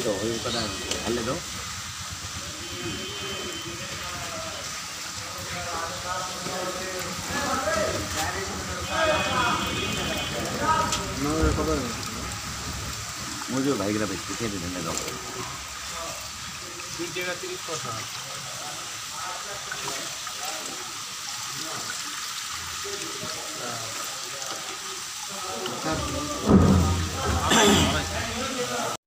तो होई कदा हल्ले दो मुझे भाई ग्रा पे किथे दे देने दो तीन जगह 30 परसेंट